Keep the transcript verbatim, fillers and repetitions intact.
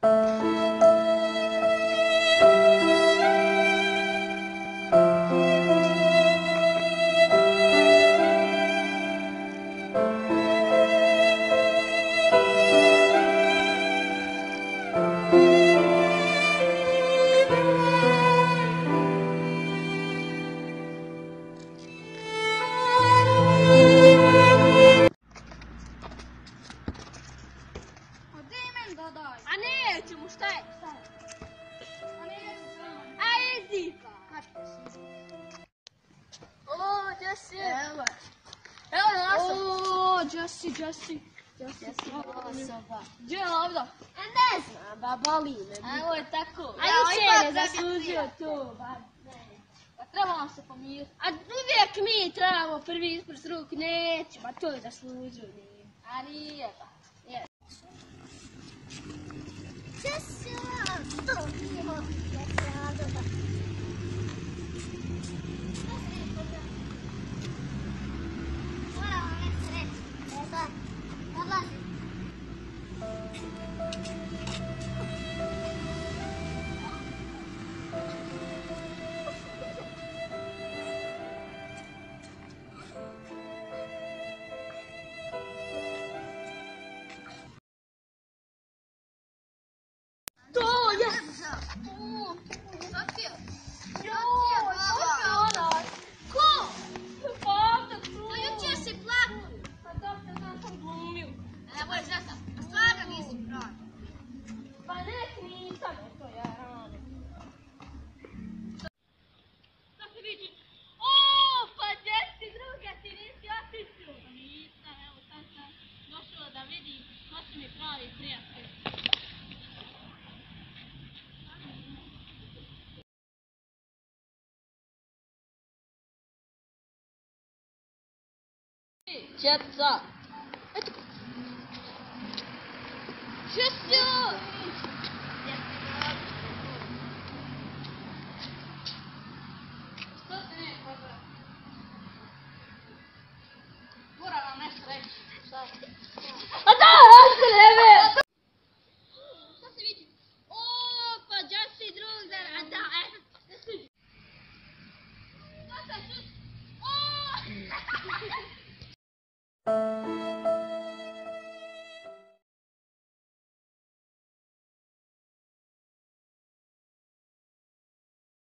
A nećemo, šta je? A nećemo s vama. A jezi pa. O, Jesse. Evo. Evo je naša. O, Jesse, Jesse. Jesse, osoba. Gdje je ovdje? Ne znam, ba, boli me. Evo je tako. A juče je zaslužio to, ba. Pa trebamo se pomiriti. A uvijek mi trebamo prvi ispred ruk, neće, ba to je zaslužio. A nije pa. Čeca. Eto. Čeca. Što ti nije pozdrav? Moram vam nešto reći. Šta? A da, Astreve! Šta se vidi? O, pa Jesse drugdar, a da, eto. Šta se čuš? O!